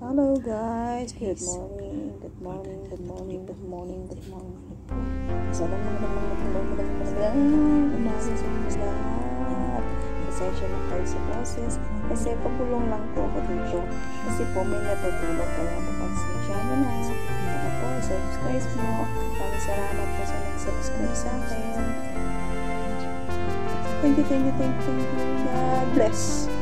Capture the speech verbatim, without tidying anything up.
Hello guys, good morning, good morning, good morning, good morning, good morning. Salam mga umaga sa mga lahat. Pasensya na kayo sa boses kasi pagulong lang po ako dito. Kasi po may natutulog kaya pasensya nyo na. Para po, subscribe mo. Maraming salamat po sa nag-subscribe sa akin. Thank you, thank you, thank you, thank you. God bless.